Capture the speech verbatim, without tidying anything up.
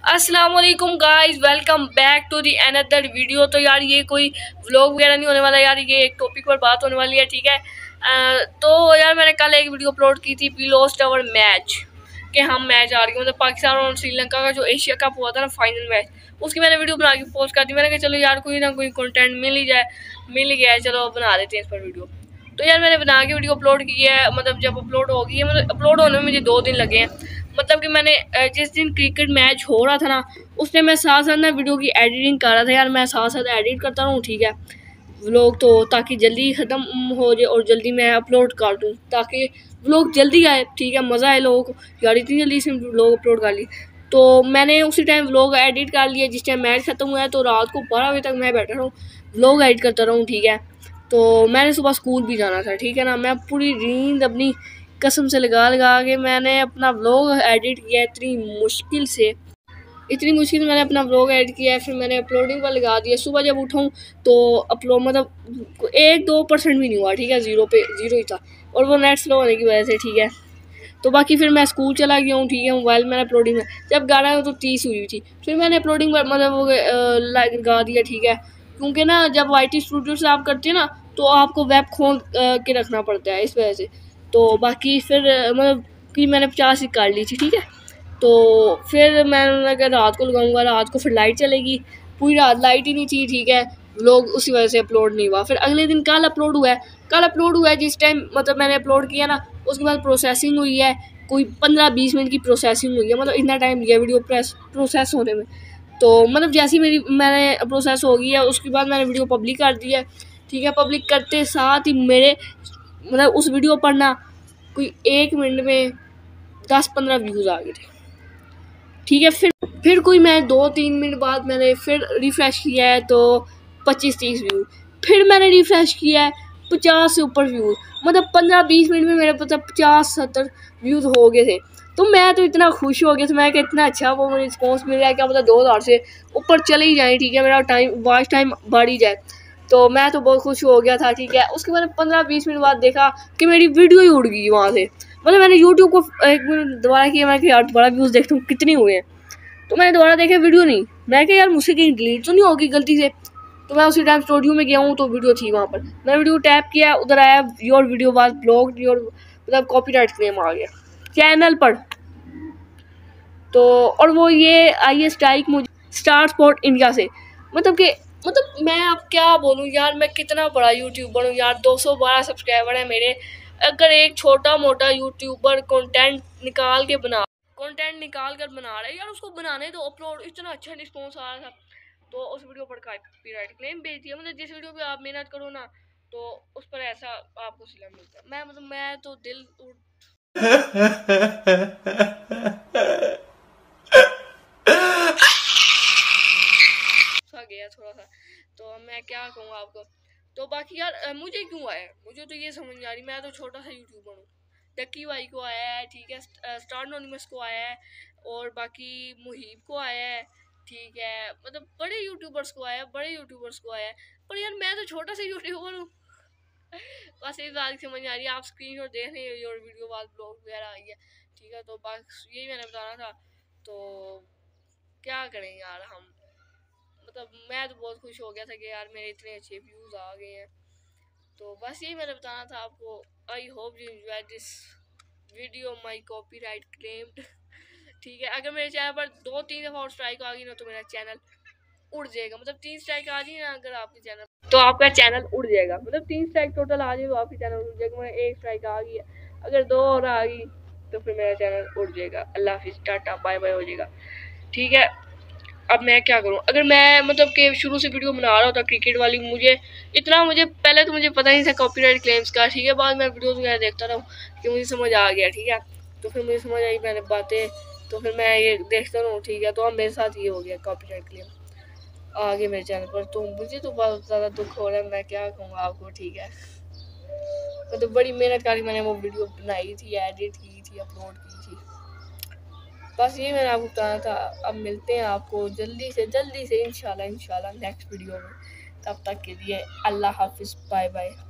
अस्सलाम वालेकुम guys, welcome back to the another video. तो यार ये कोई व्लॉग वगैरह नहीं होने वाला यार, ये एक टॉपिक पर बात होने वाली है, ठीक है। आ, तो यार मैंने कल एक वीडियो अपलोड की थी, वी लॉस्ट आवर मैच, कि हम मैच आ रही हैं, मतलब पाकिस्तान और श्रीलंका का जो एशिया कप हुआ था ना फाइनल मैच, उसकी मैंने वीडियो बना के पोस्ट कर दी। मैंने कहा चलो यार कोई ना कोई कंटेंट मिल ही जाए, मिल ही गया है, चलो बना देते हैं इस पर वीडियो। तो यार मैंने बना के वीडियो अपलोड की है, मतलब जब अपलोड होगी है, मतलब अपलोड होने में मुझे दो दिन लगे हैं। मतलब कि मैंने जिस दिन क्रिकेट मैच हो रहा था ना, उसने मैं साथ साथ ना वीडियो की एडिटिंग कर रहा था यार, मैं साथ साथ एडिट करता रहूँ, ठीक है, व्लॉग, तो ताकि जल्दी ख़त्म हो जाए और जल्दी मैं अपलोड कर दूँ, ताकि व्लॉग जल्दी आए, ठीक है, मज़ा आए लोगों को। यार इतनी जल्दी से व्लॉग अपलोड कर ली, तो मैंने उसी टाइम व्लॉग एडिट कर लिया जिस टाइम मैच ख़त्म हुआ है। तो रात को बारह बजे तक मैं बैठा रहूँ, व्लॉग एडिट करता रहूँ, ठीक है। तो मैंने सुबह स्कूल भी जाना था, ठीक है ना। मैं पूरी नींद अपनी कसम से लगा लगा के मैंने अपना व्लॉग एडिट किया, इतनी मुश्किल से इतनी मुश्किल मैंने अपना व्लॉग एडिट किया है। फिर मैंने अपलोडिंग पर लगा दिया। सुबह जब उठाऊँ तो अपलोड मतलब एक दो परसेंट भी नहीं हुआ, ठीक है, ज़ीरो पे ज़ीरो ही था, और वो नेट स्लो होने की वजह से, ठीक है। तो बाकी फिर मैं स्कूल चला गया हूँ, ठीक है। मोबाइल मैंने अपलोडिंग में जब गाना हो तो तीस हुई थी, फिर मैंने अपलोडिंग पर मतलब वो लगा दिया, ठीक है। क्योंकि ना जब वाई टी स्टूडियो से आप करते हैं ना, तो आपको वेब खोल के रखना पड़ता है, इस वजह से। तो बाकी फिर मतलब कि मैंने पचास ही कर ली थी, ठीक है। तो फिर मैंने कहा रात को लगाऊंगा, रात को फिर लाइट चलेगी, पूरी रात लाइट ही नहीं थी, ठीक है। लोग उसी वजह से अपलोड नहीं हुआ। फिर अगले दिन कल अपलोड हुआ है, कल अपलोड हुआ है जिस टाइम मतलब मैंने अपलोड किया ना, उसके बाद प्रोसेसिंग हुई है, कोई पंद्रह बीस मिनट की प्रोसेसिंग हुई है, मतलब इतना टाइम लिया वीडियो प्रेस प्रोसेस होने में। तो मतलब जैसी मेरी मैंने प्रोसेस हो गई है, उसके बाद मैंने वीडियो पब्लिक कर दी है, ठीक है। पब्लिक करते साथ ही मेरे मतलब उस वीडियो पर ना कोई एक मिनट में दस पंद्रह व्यूज़ आ गए थे, ठीक है। फिर फिर कोई मैं दो तीन मिनट बाद मैंने फिर रिफ़्रेश किया है तो पच्चीस तीस व्यू, फिर मैंने रिफ़्रेश किया है पचास से ऊपर व्यूज़, मतलब पंद्रह बीस मिनट में मेरे मतलब पचास सत्तर व्यूज़ हो गए थे। तो मैं तो इतना खुश हो गया था, मैं कि इतना अच्छा वो मुझे रिस्पॉन्स मिल रहा है, क्या मतलब दो हज़ार से ऊपर चले ही जाए, ठीक है, मेरा टाइम वॉच टाइम बढ़ ही जाए। तो मैं तो बहुत खुश हो गया था, ठीक है। उसके बाद पंद्रह बीस मिनट बाद देखा कि मेरी वीडियो ही उड़ गई वहाँ से। मतलब मैंने यूट्यूब को एक मिनट दोबारा किया, मैं कि यार दोबारा व्यूज़ देखता हूँ कितनी हुए हैं। तो मैंने दोबारा देखा वीडियो नहीं, मैं क्या यार मुझसे कहीं डिलीट तो नहीं होगी गलती से। तो मैं उसी टाइम स्टूडियो में गया हूँ तो वीडियो थी वहाँ पर, मैंने वीडियो टैप किया, उधर आया your video was blocked, your मतलब कॉपीराइट क्लेम आ गया चैनल पर। तो और वो ये आई है स्ट्राइक मुझे स्टार स्पोर्ट इंडिया से, मतलब कि मतलब मैं अब क्या बोलूँ यार, मैं कितना बड़ा यूट्यूबर हूँ यार, दो सौ बारह सब्सक्राइबर है मेरे। अगर एक छोटा मोटा यूट्यूबर कंटेंट निकाल के बना कंटेंट निकाल कर बना रहा है यार, उसको बनाने तो अपलोड, इतना अच्छा रिस्पॉन्स आ रहा था। तो उस वीडियो पर कॉपीराइट क्लेम भेज दिया। मतलब जिस वीडियो पे आप मेहनत करो ना, तो उस पर ऐसा आपको सिला मिलता है। मैं मतलब मैं तो दिल सा गया थोड़ा सा, तो मैं क्या कहूँ आपको। तो बाकी यार मुझे क्यों आया, मुझे तो ये समझ नहीं आ रही। मैं तो छोटा सा यूट्यूबर हूँ, टक्की भाई को आया है, ठीक है, स्टार नोनिमस को आया है, और बाकी मुहीब को आया है, ठीक है, मतलब बड़े यूट्यूबर्स को आया है, बड़े यूट्यूबर्स को आया है। पर यार मैं तो छोटा सा यूट्यूबर हूँ। बस इस बात की समझ आ रही है, आप स्क्रीन शॉट देख रहे हो और वीडियो बाद ब्लॉग वगैरह आई है, ठीक है। तो बस यही मैंने बताना था। तो क्या करें यार हम, मतलब मैं तो बहुत खुश हो गया था कि यार मेरे इतने अच्छे व्यूज़ आ गए हैं। तो बस यही मैंने बताना था आपको। I hope you enjoy this video my copyright claimed, ठीक है। अगर मेरे चैनल पर दो तीन दफ़ा और स्ट्राइक आ गई ना, तो मेरा चैनल उड़ जाएगा। मतलब तीन स्ट्राइक आ गई ना अगर आपके चैनल, तो आपका चैनल उड़ जाएगा। मतलब तीन स्ट्राइक टोटल आ जाए तो आपके चैनल उड़ जाएगा। मैं एक स्ट्राइक आ गई है, अगर दो और आ गई तो फिर मेरा चैनल उड़ जाएगा। अल्लाह हाफिज़, टाटा बाय बाय हो जाएगा, ठीक है। अब मैं क्या करूं, अगर मैं मतलब कि शुरू से वीडियो बना रहा होता क्रिकेट वाली, मुझे इतना मुझे पहले तो मुझे पता नहीं था कॉपीराइट क्लेम्स का, ठीक है। बाद में वीडियोस वगैरह देखता रहा कि मुझे समझ आ गया, ठीक है। तो फिर मुझे समझ आई मैंने बातें, तो फिर मैं ये देखता रहूँ, ठीक है। तो अब मेरे साथ ये हो गया, कॉपीराइट क्लेम आ गए मेरे चैनल पर। तो मुझे तो बहुत ज़्यादा दुख हो रहा है, मैं क्या कहूँगा आपको, ठीक है। मतलब तो बड़ी मेहनत करके मैंने वो वीडियो बनाई थी, एडिट की थी, अपलोड की थी। बस ये मैंने आपको बताना था। अब मिलते हैं आपको जल्दी से जल्दी से इंशाल्लाह इंशाल्लाह नेक्स्ट वीडियो में। तब तक के लिए अल्लाह हाफिज़, बाय बाय।